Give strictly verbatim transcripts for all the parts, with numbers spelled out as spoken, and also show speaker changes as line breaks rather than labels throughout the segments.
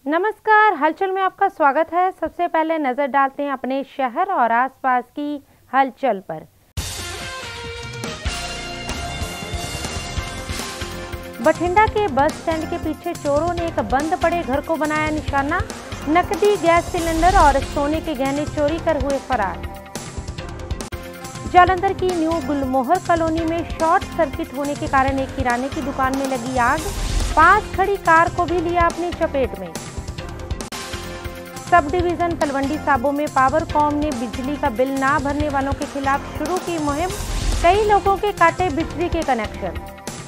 नमस्कार, हलचल में आपका स्वागत है। सबसे पहले नजर डालते हैं अपने शहर और आसपास की हलचल पर। बठिंडा के बस स्टैंड के पीछे चोरों ने एक बंद पड़े घर को बनाया निशाना। नकदी, गैस सिलेंडर और सोने के गहने चोरी कर हुए फरार। जालंधर की न्यू गुलमोहर कॉलोनी में शॉर्ट सर्किट होने के कारण एक किराने की दुकान में लगी आग। पास खड़ी कार को भी लिया अपनी चपेट में। सब डिवीजन तलवंडी साबो में पावरकॉम ने बिजली का बिल ना भरने वालों के खिलाफ शुरू की मुहिम। कई लोगों के काटे बिजली के कनेक्शन।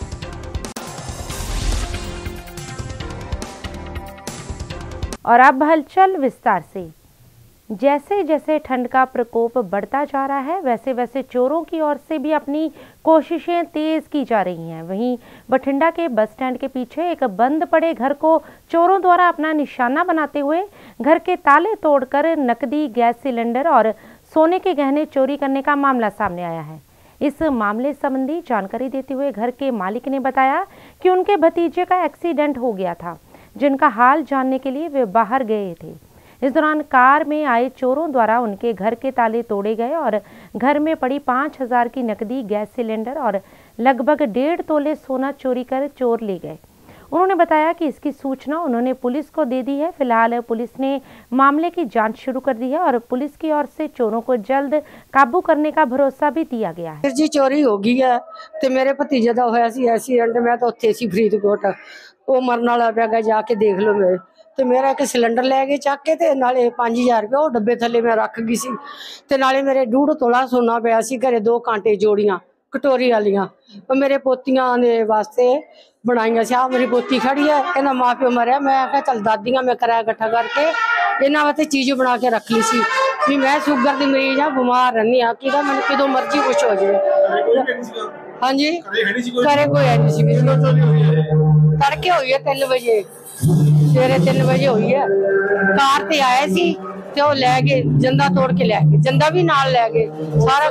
और अब हलचल विस्तार से। जैसे जैसे ठंड का प्रकोप बढ़ता जा रहा है, वैसे वैसे चोरों की ओर से भी अपनी कोशिशें तेज की जा रही हैं। वहीं बठिंडा के बस स्टैंड के पीछे एक बंद पड़े घर को चोरों द्वारा अपना निशाना बनाते हुए घर के ताले तोड़कर नकदी, गैस सिलेंडर और सोने के गहने चोरी करने का मामला सामने आया है। इस मामले संबंधी जानकारी देते हुए घर के मालिक ने बताया कि उनके भतीजे का एक्सीडेंट हो गया था, जिनका हाल जानने के लिए वे बाहर गए थे। इस दौरान कार में आए चोरों द्वारा उनके घर के ताले तोड़े गए और घर में पड़ी पाँच हजार की नकदी, गैस सिलेंडर और लगभग डेढ़ तोले सोना चोरी कर चोर ले गए। उन्होंने बताया कि इसकी सूचना उन्होंने पुलिस को दे दी है। फिलहाल पुलिस ने मामले की जांच शुरू कर दी है और पुलिस की ओर से चोरों को जल्द काबू करने का भरोसा भी दिया गया है।
जी चोरी हो गई है ते मेरे भतीजे का होया सी एक्सीडेंट। मैं तो उत्थे सी फरीदकोट, वो मरन वाला पिया गया, जाके देख लो। मेरे ते मेरा एक सिलेंडर लै गए चक के ते नाले पांच हजार रुपया वो डब्बे थले मैं रख गई सी ते नाले मेरे डूढ़ तोला सोना पिया सी घरे, दो कांटे जोड़ियां कटोरी वालियां मेरे पोतियां दे वास्ते बनाइया सी। आ मेरी पोती खड़ी है, कहना माँ प्यो मरिया। मैं क्या चल दादियां मैं किराया इकट्ठा करके इन्होंने वास्ते चीज बना के रख ली सी भी मैं शुगर की मरीज हाँ, बीमार रहनी हाँ, कि मैं किदों मर्जी कुछ हो जाए। हाँ जी, घरे कोई है नहीं सी। तड़के हुई है तीन बजे, सवेरे तीन बजे हुई है। कार ते आए सी ते वो लै गए, जंदा तोड़ के लै गए, जंदा भी नाल लै गए। सारा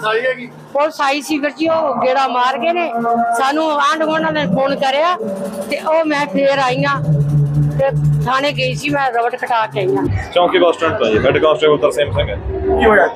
पुलिस आई सी फिर जी, वो गेड़ा मार गए ने सानू। आंढ गुआंढ ने फोन करया ते ओ मैं फिर आई हाँ ते थाने गई सी। मैं रबड़ कटा के आई हाँ।
चौकी बस स्टैंड तो हेड कांस्टेबल तरसेम सिंह है। की होया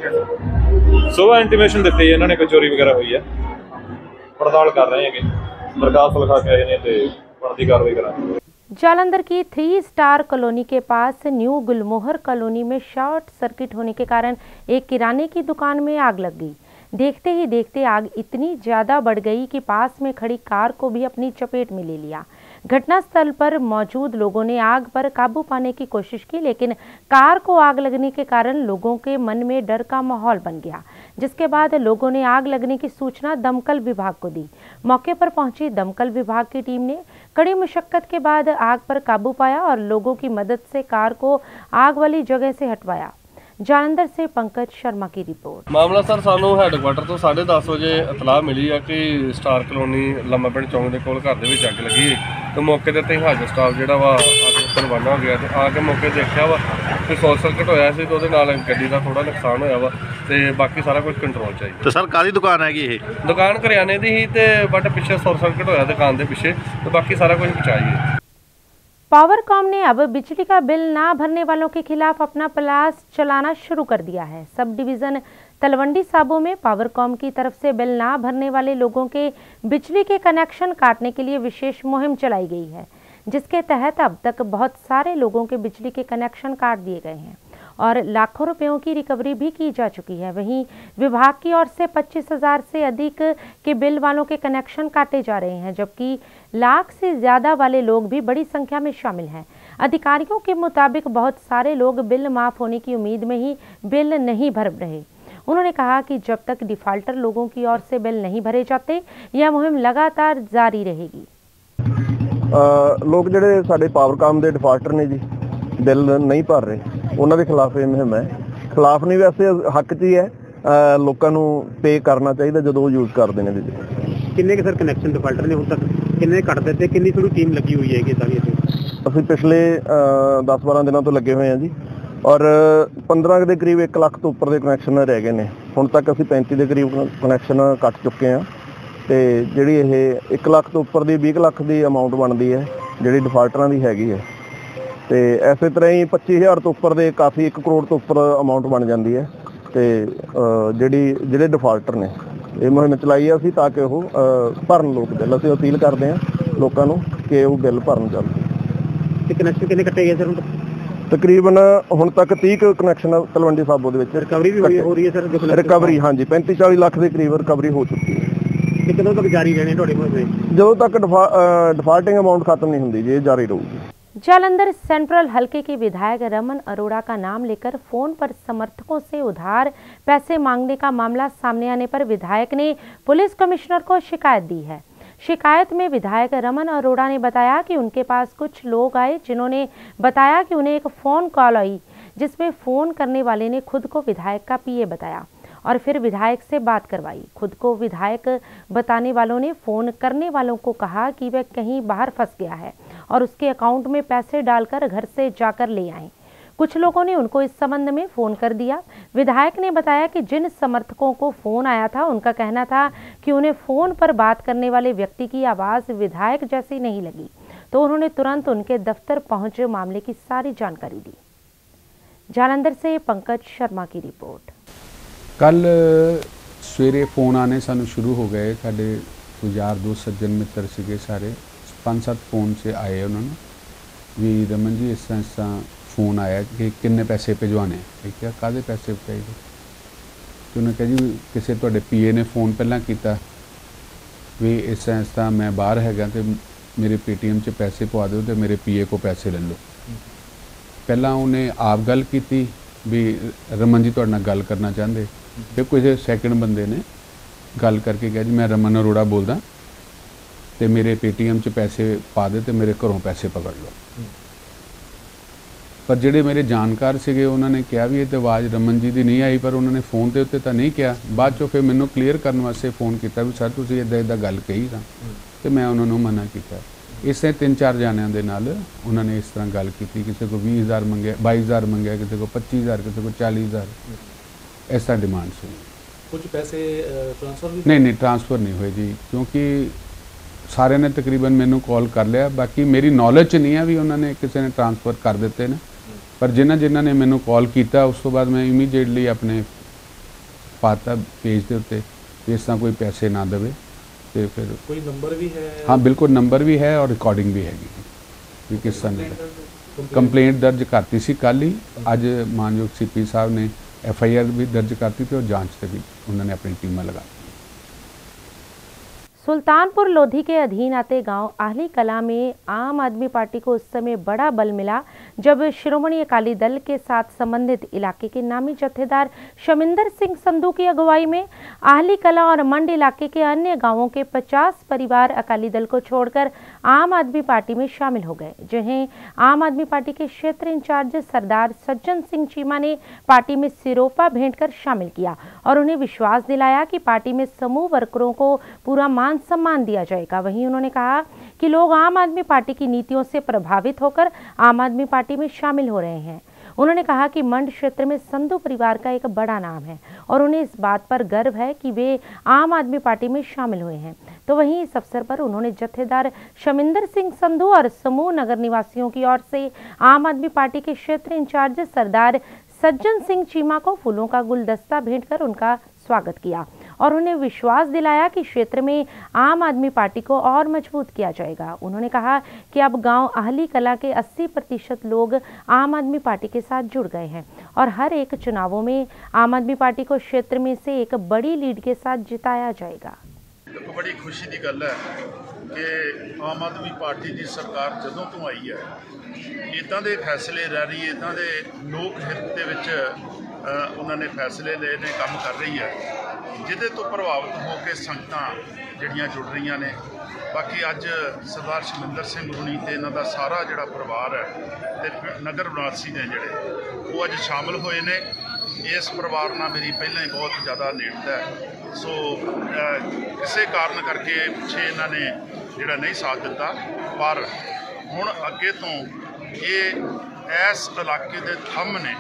सुबह इंटीमेशन दी है, इन्होंने कोई चोरी वगैरह हुई है, पड़ताल कर रहे हैं, दरखास्त लिखा के आए ने ते बनती कार्रवाई करांगे।
जालंधर की थ्री स्टार कॉलोनी के पास न्यू गुलमोहर कॉलोनी में शॉर्ट सर्किट होने के कारण एक किराने की दुकान में आग लग गई। देखते ही देखते आग इतनी ज़्यादा बढ़ गई कि पास में खड़ी कार को भी अपनी चपेट में ले लिया। घटनास्थल पर मौजूद लोगों ने आग पर काबू पाने की कोशिश की, लेकिन कार को आग लगने के कारण लोगों के मन में डर का माहौल बन गया, जिसके बाद लोगों ने आग लगने की सूचना दमकल विभाग को दी। मौके पर पहुंची दमकल विभाग की टीम ने कड़ी मुशक्कत के बाद आग पर काबू पाया और लोगों की मदद से कार को आग वाली जगह से हटवाया। जालंधर से पंकज शर्मा की रिपोर्ट।
मामला सर सानू हैडकुआटर तो साढ़े दस बजे इतलाह मिली है कि स्टार कलोनी लम्मा पिंड चौंक के कोल घर दे विच अग लगी। तो मौके ते हाजर स्टाफ जिहड़ा वा अग रवाना हो गया ते आके मौके देखा वा कि शॉर्ट सर्किट होया सी, तो उहदे नाल गड्डी दा थोड़ा नुकसान होया वा ते बाकी सारा कुछ कंट्रोल च आई।
तो सर कादी दुकान हैगी ये?
दुकान करियाने दी ही ते बट पिछे शॉर्ट सर्किट होया दुकान दे पिछे, तो बाकी सारा कुछ बचाई।
पावरकॉम ने अब बिजली का बिल ना भरने वालों के खिलाफ अपना प्लास चलाना शुरू कर दिया है। सब डिवीजन तलवंडी साबो में पावरकॉम की तरफ से बिल ना भरने वाले लोगों के बिजली के कनेक्शन काटने के लिए विशेष मुहिम चलाई गई है, जिसके तहत अब तक बहुत सारे लोगों के बिजली के कनेक्शन काट दिए गए हैं और लाखों रुपयों की रिकवरी भी की जा चुकी है। वहीं विभाग की ओर से पच्चीस हजार से अधिक के बिल वालों के कनेक्शन काटे जा रहे हैं, जबकि लाख से ज़्यादा वाले लोग भी बड़ी संख्या में शामिल हैं। अधिकारियों के मुताबिक बहुत सारे लोग बिल माफ़ होने की उम्मीद में ही बिल नहीं भर रहे। उन्होंने कहा कि जब तक डिफाल्टर लोगों की ओर से बिल नहीं भरे जाते, यह मुहिम लगातार जारी रहेगी।
लोग ਜਿਹੜੇ ਸਾਡੇ ਪਾਵਰਕਾਮ ਦੇ ਡਿਫਾਲਟਰ ਨੇ ਜੀ, ਬਿੱਲ ਨਹੀਂ ਭਰ ਰਹੇ, ਉਹਨਾਂ ਦੇ ਖਿਲਾਫ ਇਹ ਮੁਹਿੰਮ ਹੈ। ਖਿਲਾਫ ਨਹੀਂ, ਵੈਸੇ ਹੱਕ 'ਚ ਹੀ ਹੈ, ਲੋਕਾਂ ਨੂੰ ਪੇ ਕਰਨਾ ਚਾਹੀਦਾ ਜਦੋਂ ਉਹ ਯੂਜ਼ ਕਰਦੇ ਨੇ ਬਿਜਲੀ।
ਕਿੰਨੇ ਕੁ ਸਰ ਕਨੈਕਸ਼ਨ ਡਿਫਾਲਟਰ ਨੇ ਹੁਣ ਤੱਕ ਕਿੰਨੇ ਕੱਟ ਦਿੱਤੇ, ਕਿੰਨੀ ਥੋੜੀ ਟੀਮ ਲੱਗੀ ਹੋਈ ਹੈ ਕਿ ਸਾਰੀ?
ਅਸੀਂ ਪਿਛਲੇ ਦਸ ਬਾਰਾਂ ਦਿਨਾਂ ਤੋਂ ਲੱਗੇ ਹੋਏ ਹਾਂ ਜੀ, ਔਰ ਪੰਦਰਾਂ ਦੇ ਕਰੀਬ ਇੱਕ ਲੱਖ ਤੋਂ ਉੱਪਰ ਦੇ ਕਨੈਕਸ਼ਨ ਰਹਿ ਗਏ ਨੇ। ਹੁਣ ਤੱਕ ਅਸੀਂ ਪੈਂਤੀ ਦੇ ਕਰੀਬ ਕਨੈਕਸ਼ਨ ਕੱਟ ਚੁੱਕੇ ਹਾਂ ਤੇ ਜਿਹੜੀ ਇਹ ਇੱਕ ਲੱਖ ਤੋਂ ਉੱਪਰ ਦੀ ਵੀਹ ਲੱਖ ਦੀ ਅਮਾਉਂਟ ਬਣਦੀ ਹੈ ਜਿਹੜੀ ਡਿਫਾਲਟਰਾਂ ਦੀ ਹੈਗੀ ਹੈ। ਤੇ ਇਸੇ ਤਰ੍ਹਾਂ ਹੀ ਪੱਚੀ ਹਜ਼ਾਰ ਤੋਂ ਉੱਪਰ ਦੇ ਕਾਫੀ ਇੱਕ ਕਰੋੜ ਤੋਂ ਉੱਪਰ ਅਮਾਉਂਟ ਬਣ ਜਾਂਦੀ ਹੈ ਤੇ ਜਿਹੜੀ ਜਿਹੜੇ ਡਿਫਾਲਟਰ ਨੇ ਇਹ ਮੁਹਿੰਮ ਚਲਾਈ ਅਸੀਂ ਤਾਂ ਕਿ ਉਹ ਭਰਨ ਲੋਕ ਬਿੱਲ। ਅਸੀਂ ਅਪੀਲ ਕਰਦੇ ਹਾਂ ਲੋਕਾਂ ਨੂੰ ਕਿ ਉਹ ਬਿੱਲ ਭਰਨ ਜਲਦੀ।
ਤੇ ਕਨੈਕਸ਼ਨ ਕਿੰਨੇ ਕੱਟੇ ਗਏ ਸਰ?
ਤਕਰੀਬਨ ਹੁਣ ਤੱਕ ਤੀਹ ਕੁ ਕਨੈਕਸ਼ਨ ਤਲਵੰਡੀ ਸਾਬੋ ਦੇ ਵਿੱਚ
ਰਿਕਵਰੀ ਵੀ ਹੋ ਰਹੀ ਹੈ ਸਰ?
ਰਿਕਵਰੀ ਹਾਂਜੀ ਪੈਂਤੀ ਚਾਲੀ ਲੱਖ ਦੇ ਕਰੀਬ ਰਿਕਵਰੀ ਹੋ ਚੁੱਕੀ ਹੈ।
ਤੇ ਕਦੋਂ ਤੱਕ ਜਾਰੀ ਰਹਿਣੇ ਤੁਹਾਡੇ ਕੋਲ?
ਜਦੋਂ ਤੱਕ डिफॉल्टिंग अमाउंट खत्म नहीं होती ये जारी रहूगी।
जालंधर सेंट्रल हलके के विधायक रमन अरोड़ा का नाम लेकर फोन पर समर्थकों से उधार पैसे मांगने का मामला सामने आने पर विधायक ने पुलिस कमिश्नर को शिकायत दी है। शिकायत में विधायक रमन अरोड़ा ने बताया कि उनके पास कुछ लोग आए जिन्होंने बताया कि उन्हें एक फ़ोन कॉल आई जिसमें फ़ोन करने वाले ने खुद को विधायक का पीए बताया और फिर विधायक से बात करवाई। खुद को विधायक बताने वालों ने फ़ोन करने वालों को कहा कि वह कहीं बाहर फंस गया है और उसके अकाउंट में पैसे डालकर घर से जाकर ले आएं। कुछ लोगों ने उनको इस संबंध में फ़ोन कर दिया। विधायक ने बताया कि जिन समर्थकों को फ़ोन आया था उनका कहना था कि उन्हें फ़ोन पर बात करने वाले व्यक्ति की आवाज़ विधायक जैसी नहीं लगी, तो उन्होंने तुरंत उनके दफ्तर पहुंच मामले की सारी जानकारी दी। जालंधर से पंकज शर्मा की रिपोर्ट।
कल सवेरे फोन आने सानू शुरू हो गए, साढ़े यार दोस्त सज्जन मित्र सीगे सारे पाँच सत्त फोन से आए उन्होंने भी रमन जी इस तरह इस तरह फोन आया कि किन्ने पैसे भिजवाने। क्या कादे पैसे चाहिए? तो उन्होंने कहा जी किसी तुहाडे पीए ने फोन पहला किया भी इस तरह इस तरह मैं बाहर हैगा तो मेरे पेटीएम च पैसे पवा दो तो मेरे पीए को पैसे ले लो। पहला उन्हें आप गल की भी रमन जी तुहाडे नाल गल करना चाहते, फिर किसी सैकंड बंदे ने गल करके कहा जी मैं रमन अरोड़ा बोलदा तो मेरे पेटीएम च पैसे पा दे तो मेरे घरों पैसे पकड़ लो। पर जिहड़े मेरे जानकार सीगे उन्होंने कहा भी ये तो आवाज़ रमन जी की नहीं आई, पर उन्होंने फोन के उत्ते तो नहीं कहा। बाद चो फिर मैनू क्लीयर करने वास्ते फोन किया भी सर तुसीं इदां इदां गल कही सा तो मैं उन्होंने मना किया। इस तीन चार जानियां दे नाल उन्होंने इस तरह गल की, किसी को बीस हज़ार मंगे बाईस हज़ार मंगे, किसी को पच्चीस हज़ार, किसी को चालीस हज़ार ऐसा डिमांड सी।
कुछ पैसे ट्रांसफर भी
नहीं नहीं ट्रांसफ़र नहीं हुए जी, क्योंकि सारे ने तकरीबन मैनू कॉल कर लिया। बाकी मेरी नॉलेज नहीं है भी उन्होंने किसी ने ट्रांसफर कर दिते ने, पर जिन्हें जिन्हों ने मैनू कॉल किया उस तो बाद मैं इमीडिएटली अपने पाता पेज के उत्ते इस तरह कोई पैसे ना देवे। तो फिर
कोई नंबर भी है?
हाँ बिल्कुल नंबर भी है और रिकॉर्डिंग भी हैगी भी किस तरह ने कंप्लेंट दर्ज करती सी कल ही। अज मानयोग सी पी साहब ने एफ आई आर भी दर्ज करती थी और जांच से भी उन्होंने अपनी टीमें लगा।
सुल्तानपुर लोधी के अधीन आते गांव आहली कला में आम आदमी पार्टी को उस समय बड़ा बल मिला जब श्रोमणी अकाली दल के साथ संबंधित इलाके के नामी जत्थेदार शमिंदर सिंह संधू की अगुवाई में आहली कला और मंड इलाके के अन्य गांवों के पचास परिवार अकाली दल को छोड़कर आम आदमी पार्टी में शामिल हो गए, जिन्हें आम आदमी पार्टी के क्षेत्र इंचार्ज सरदार सज्जन सिंह चीमा ने पार्टी में सिरोपा भेंट कर शामिल किया और उन्हें विश्वास दिलाया कि पार्टी में समूह वर्करों को पूरा मान सम्मान दिया जाएगा। वहीं उन्होंने कहा कि लोग आम आदमी पार्टी की नीतियों से प्रभावित होकर आम आदमी पार्टी में शामिल हो रहे हैं। उन्होंने कहा कि मंड क्षेत्र में संधू परिवार का एक बड़ा नाम है और उन्हें इस बात पर गर्व है कि वे आम आदमी पार्टी में शामिल हुए हैं। तो वहीं इस अवसर पर उन्होंने जत्थेदार शमिंदर सिंह संधू और समूह नगर निवासियों की ओर से आम आदमी पार्टी के क्षेत्र इंचार्ज सरदार सज्जन सिंह चीमा को फूलों का गुलदस्ता भेंट कर उनका स्वागत किया और उन्हें विश्वास दिलाया कि क्षेत्र में आम आदमी पार्टी को और मजबूत किया जाएगा। उन्होंने कहा कि अब गांव आहली कला के अस्सी प्रतिशत लोग आम आदमी पार्टी के साथ जुड़ गए हैं और हर एक चुनावों में आम आदमी पार्टी को क्षेत्र में से एक बड़ी लीड के साथ जिताया जाएगा।
तो बड़ी खुशी की गल है कि आम आदमी पार्टी की सरकार जदों तो आई है इदां दे फैसले रह रही है, इदां दे लोक हित दे विच उन्होंने फैसले ले ने काम कर रही है जिदे तो प्रभावित होकर संगतां जड़ियाँ जुड़ रही ने। बाकी अज सरदार शमिंदर सिंह हुणी ते इन्हां दा सारा जिहड़ा परिवार है ते नगर निवासी ने जिहड़े वो अज शामिल होए ने। इस परिवार नाल मेरी पहले ही बहुत ज़्यादा नेड़ता है, सो किसी कारण करके पिछे इन्होंने जिहड़ा नहीं साथ दिता, पर हुण अगे तो ये इस इलाके दे थंब ने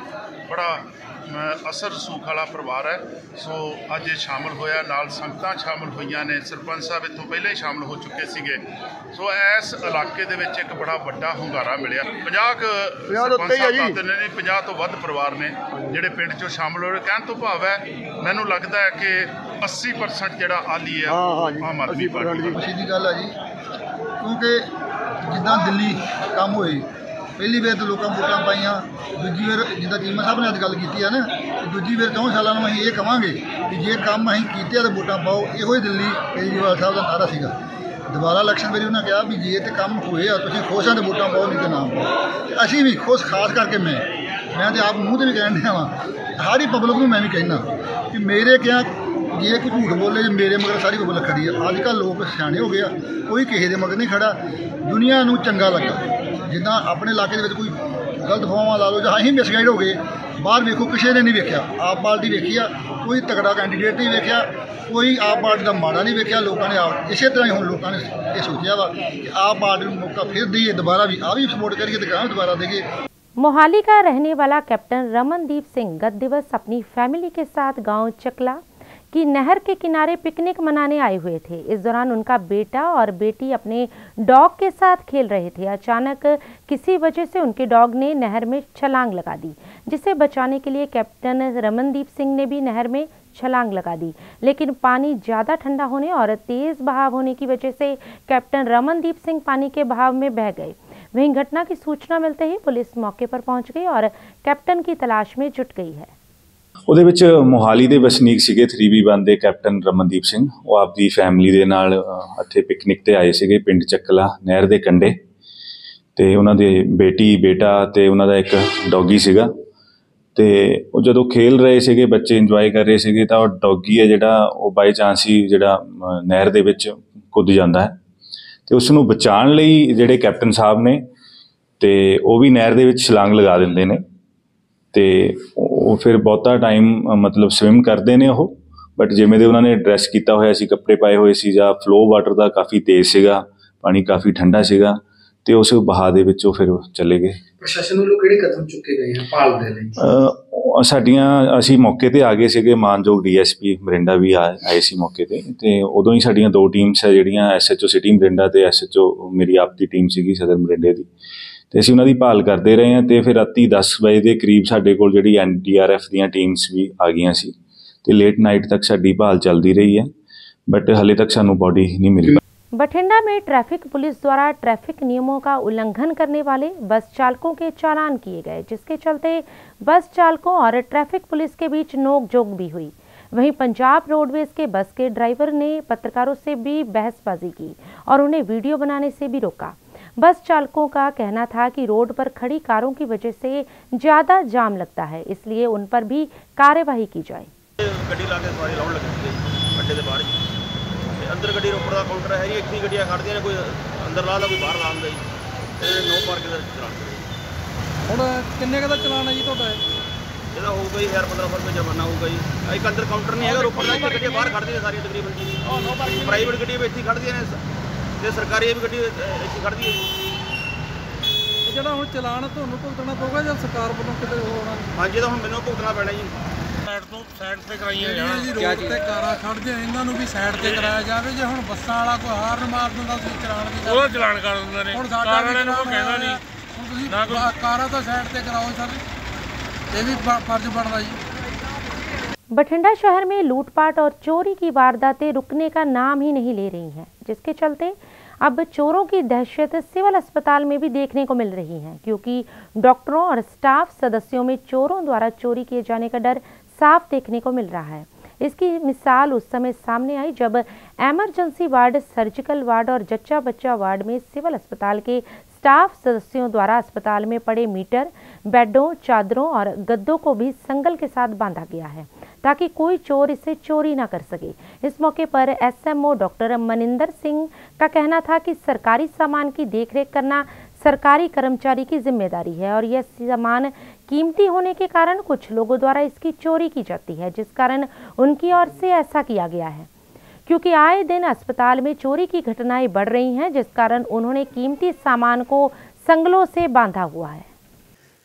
बड़ा असर सूख वाला परिवार है। सो अज शामिल होया, नाल संगतां शामिल होईयां ने, सरपंच साहब इत्थों पहले ही शामिल हो चुके सीगे। सो इस इलाके दे विच एक बड़ा वड्डा hungaरा मिलिया। पचास सरपंच साहब दाते ने नहीं, पचास तो वध परिवार ने जिहड़े पिंड चों शामिल हो रहे। कहण तो भाव है मैनूं लगदा है कि अस्सी परसेंट जिहड़ा आली है आम आदमी पार्टी
खुशी की गल है जी, क्योंकि जिद्दां दिल्ली काम होए पहली वेर तो लोगों वोटां पाइया, दूजी वेर जिद्दां चीमा साहब ने अज गल की है ना, दूजी वेर चौं सालों में असीं ये कहांगे कि जे काम असीं कीते तो वोटां पाओ। इहो ही दिल्ली केजरीवाल साहब का नारा सीगा। दोबारा इलैक्शन वेरी उन्होंने कहा भी जे तो काम होए तुसीं खुश हैं तो वोटां पाओ, नहीं तो ना पाओ। असीं भी खुश, खास करके मैं मैं तो आप मूँह तो भी कहण दिया वां, सारी पब्लिक में मैं भी कहना कि मेरे क्या जे कोई झूठ बोले जी मेरे मगर सारी पब्लिक खड़ी है। अजकल लोग सियाने हो गए, कोई किसी के मगर नहीं खड़ा। दुनिया नूं चंगा लगा जिद्दां अपने इलाके दे विच कोई गलत फवां ला लो, असीं मिसगाइड हो गए। बाहर वेखो किसी ने नहीं वेख्या, आप पार्टी वेखी आ, कोई तगड़ा कैंडीडेट नहीं वेख्या, कोई आप पार्टी का माड़ा नहीं वेख्या। लोगों ने आप इस तरह ही हुण लोगों ने ये सोचा वा कि आप पार्टी को मौका फिर दईए, दोबारा भी आ भी सपोर्ट करिए तो कहाँ दोबारा देंगे।
मोहाली का रहने वाला कैप्टन रमनदीप सिंह गत दिवस अपनी फैमिली के साथ गांव चकला की नहर के किनारे पिकनिक मनाने आए हुए थे। इस दौरान उनका बेटा और बेटी अपने डॉग के साथ खेल रहे थे। अचानक किसी वजह से उनके डॉग ने नहर में छलांग लगा दी, जिसे बचाने के लिए कैप्टन रमनदीप सिंह ने भी नहर में छलांग लगा दी, लेकिन पानी ज़्यादा ठंडा होने और तेज़ बहाव होने की वजह से कैप्टन रमनदीप सिंह पानी के बहाव में बह गए। वहीं घटना की सूचना मिलते ही पुलिस मौके पर पहुंच गई और कैप्टन की तलाश में जुट गई है।
ਉਹਦੇ ਵਿੱਚ ਮੋਹਾਲੀ ਦੇ ਵਸਨੀਕ ਸੀਗੇ ਥ੍ਰੀ ਬੀ वन ਦੇ ਕੈਪਟਨ ਰਮਨਦੀਪ ਸਿੰਘ। ਉਹ ਆਪਦੀ ਫੈਮਿਲੀ ਦੇ ਨਾਲ ਇੱਥੇ ਪਿਕਨਿਕ ਤੇ ਆਏ ਸੀਗੇ ਪਿੰਡ ਚੱਕਲਾ ਨਹਿਰ ਦੇ ਕੰਢੇ, ਤੇ ਉਹਨਾਂ ਦੇ ਬੇਟੀ ਬੇਟਾ ਤੇ ਉਹਨਾਂ ਦਾ ਇੱਕ ਡੌਗੀ ਸੀਗਾ। ਤੇ ਉਹ ਜਦੋਂ ਖੇਲ ਰਹੇ ਸੀਗੇ, ਬੱਚੇ ਇੰਜੋਏ ਕਰ ਰਹੇ ਸੀਗੇ, ਤਾਂ ਉਹ ਡੌਗੀ ਹੈ ਜਿਹੜਾ ਉਹ ਬਾਈ ਚਾਂਸ ਹੀ ਜਿਹੜਾ ਨਹਿਰ ਦੇ ਵਿੱਚ ਕੁੱਦ ਜਾਂਦਾ ਹੈ। ਤੇ ਉਸ ਨੂੰ ਬਚਾਉਣ ਲਈ ਜਿਹੜੇ ਕੈਪਟਨ ਸਾਹਿਬ ਨੇ ਤੇ ਉਹ ਵੀ ਨਹਿਰ ਦੇ ਵਿੱਚ ਛਲਾਂਗ ਲਗਾ ਦਿੰਦੇ ਨੇ। ਤੇ ਉਹ ਫਿਰ ਬਹੁਤਾ ਟਾਈਮ ਮਤਲਬ ਸਵਿਮ ਕਰਦੇ ਨੇ ਉਹ, ਬਟ ਜਿਵੇਂ ਦੇ ਉਹਨਾਂ ਨੇ ਡਰੈਸ ਕੀਤਾ ਹੋਇਆ ਸੀ, ਕੱਪੜੇ ਪਾਏ ਹੋਏ ਸੀ, ਜਾਂ ਫਲੋ ਵਾਟਰ ਦਾ ਕਾਫੀ ਤੇਜ਼ ਸੀਗਾ, ਪਾਣੀ ਕਾਫੀ ਠੰਡਾ ਸੀਗਾ, ਤੇ ਉਸ ਬਹਾ ਦੇ ਵਿੱਚ ਉਹ ਫਿਰ ਚਲੇ ਗਏ।
ਪ੍ਰਸ਼ਾਸਨ ਵੱਲੋਂ ਕਿਹੜੇ ਕਦਮ ਚੁੱਕੇ ਗਏ ਹਨ ਭਾਲ ਦੇ ਲਈ?
ਸਾਡੀਆਂ ਅਸੀਂ ਮੌਕੇ ਤੇ ਆ ਗਏ ਸੀਗੇ, ਮਾਨਯੋਗ ਡੀ ਐਸ ਪੀ ਮਰਿੰਡਾ ਵੀ ਆਏ ਸੀ ਮੌਕੇ ਤੇ, ਤੇ ਉਦੋਂ ਹੀ ਸਾਡੀਆਂ ਦੋ ਟੀਮਸ ਹੈ ਜਿਹੜੀਆਂ S H O city Morinda ਤੇ ਐਸ ਐਚ ਓ ਮੇਰੀ ਆਪ ਦੀ ਟੀਮ ਸੀਗੀ ਸਦਰ ਮਰਿੰਡੇ ਦੀ, ਤੇ ਅਸੀਂ ਉਹਨਾਂ ਦੀ ਭਾਲ ਕਰਦੇ ਰਹੇ ਹਾਂ। ਤੇ ਫਿਰ ਰਾਤੀ ਦਸ ਵਜੇ ਦੇ ਕਰੀਬ ਸਾਡੇ ਕੋਲ ਜਿਹੜੀ ਐਨ ਡੀ ਆਰ ਐਫ ਦੀਆਂ ਟੀਮਸ ਵੀ ਆ ਗਈਆਂ ਸੀ, ਤੇ ਲੇਟ ਨਾਈਟ ਤੱਕ ਸਾਡੀ ਭਾਲ ਚੱਲਦੀ ਰਹੀ ਹੈ, ਬਟ ਹਲੇ ਤੱਕ ਸਾਨੂੰ बॉडी नहीं मिली।
बठिंडा में ट्रैफिक पुलिस द्वारा ट्रैफिक नियमों का उल्लंघन करने वाले बस चालकों के चालान किए गए, जिसके चलते बस चालकों और ट्रैफिक पुलिस के बीच नोकझोंक भी हुई। वहीं पंजाब रोडवेज के बस के ड्राइवर ने पत्रकारों से भी बहसबाजी की और उन्हें वीडियो बनाने से भी रोका। बस चालकों का कहना था कि रोड पर खड़ी कारों की वजह से ज़्यादा जाम लगता है, इसलिए उन पर भी कार्यवाही की जाए।
गड्डी ला के सवारी लाउण लगी अड्डे के बाहर ही अंदर गड्डी रोकड़ का काउंटर है जी, इतनी गड्डियां खड़दियां ने, कोई अंदर ला कोई बाहर ला दी, नो पार्किंग का चलान
ਹੁਣ ਕਿੰਨੇ ਦਾ ਚਲਾਨ ਹੈ ਜੀ ਤੁਹਾਡਾ?
ਇਹਦਾ ਹੋਊਗਾ ਜੀ हज़ार पंद्रह सौ रुपये जुर्माना होगा जी। एक अंदर काउंटर नहीं है, रोकड़ का गड्डियां बाहर खड़दियां सारी तकरीबन जी, प्राइवेट गड्डियां भी इतनी खड़दियां ने ਤੇ ਸਰਕਾਰੀ ਵੀ ਗੱਡੀ ਇੱਥੇ ਖੜਦੀ ਹੈ ਜੀ।
ਜਿਹੜਾ ਹੁਣ ਚਲਾਨ ਤੁਹਾਨੂੰ ਭੁਗਤਣਾ ਪਊਗਾ ਜਾਂ ਸਰਕਾਰ ਵੱਲੋਂ ਕਿਤੇ ਹੋਣਾ?
ਹਾਂਜੀ, ਤਾਂ ਹੁਣ ਮੈਨੂੰ ਭੁਗਤਣਾ ਪੈਣਾ ਜੀ।
ਸਾਈਡ ਤੋਂ ਸਾਈਡ ਤੇ ਕਰਾਈਆਂ ਜਾਣ ਜੀ, ਰੋਡ ਤੇ ਕਾਰਾਂ ਖੜਦੇ ਇਹਨਾਂ ਨੂੰ ਵੀ ਸਾਈਡ ਤੇ ਕਰਾਇਆ ਜਾਵੇ। ਜੇ ਹੁਣ ਬੱਸਾਂ ਵਾਲਾ ਕੋਈ ਹਾਰਨ ਮਾਰ ਦਿੰਦਾ ਤੁਸੀਂ ਚਲਾਨ ਵੀ
ਉਹ ਚਲਾਨ ਕਰ ਦਿੰਦੇ ਨੇ,
ਹੁਣ
ਕਾਰ ਵਾਲਿਆਂ ਨੂੰ ਕੋਈ ਕਹਿੰਦਾ ਨਹੀਂ।
ਹੁਣ ਤੁਸੀਂ ਕਾਰਾਂ ਤਾਂ ਸਾਈਡ ਤੇ ਕਰਾਓ ਸਰ, ਇਹ ਵੀ ਫਰਜ਼ ਬਣਦਾ ਜੀ।
बठिंडा शहर में लूटपाट और चोरी की वारदातें रुकने का नाम ही नहीं ले रही हैं, जिसके चलते अब चोरों की दहशत सिविल अस्पताल में भी देखने को मिल रही है, क्योंकि डॉक्टरों और स्टाफ सदस्यों में चोरों द्वारा चोरी किए जाने का डर साफ देखने को मिल रहा है। इसकी मिसाल उस समय सामने आई जब एमरजेंसी वार्ड, सर्जिकल वार्ड और जच्चा बच्चा वार्ड में सिविल अस्पताल के स्टाफ सदस्यों द्वारा अस्पताल में पड़े मीटर, बेडों, चादरों और गद्दों को भी संगल के साथ बांधा गया है ताकि कोई चोर इसे चोरी ना कर सके। इस मौके पर S M O doctor Maninder Singh का कहना था कि सरकारी सामान की देखरेख करना सरकारी कर्मचारी की जिम्मेदारी है और यह सामान कीमती होने के कारण कुछ लोगों द्वारा इसकी चोरी की जाती है, जिस कारण उनकी ओर से ऐसा किया गया है। क्योंकि आए दिन अस्पताल में चोरी की घटनाएं बढ़ रही हैं, जिस कारण उन्होंने कीमती सामान को संगलों से बांधा हुआ है।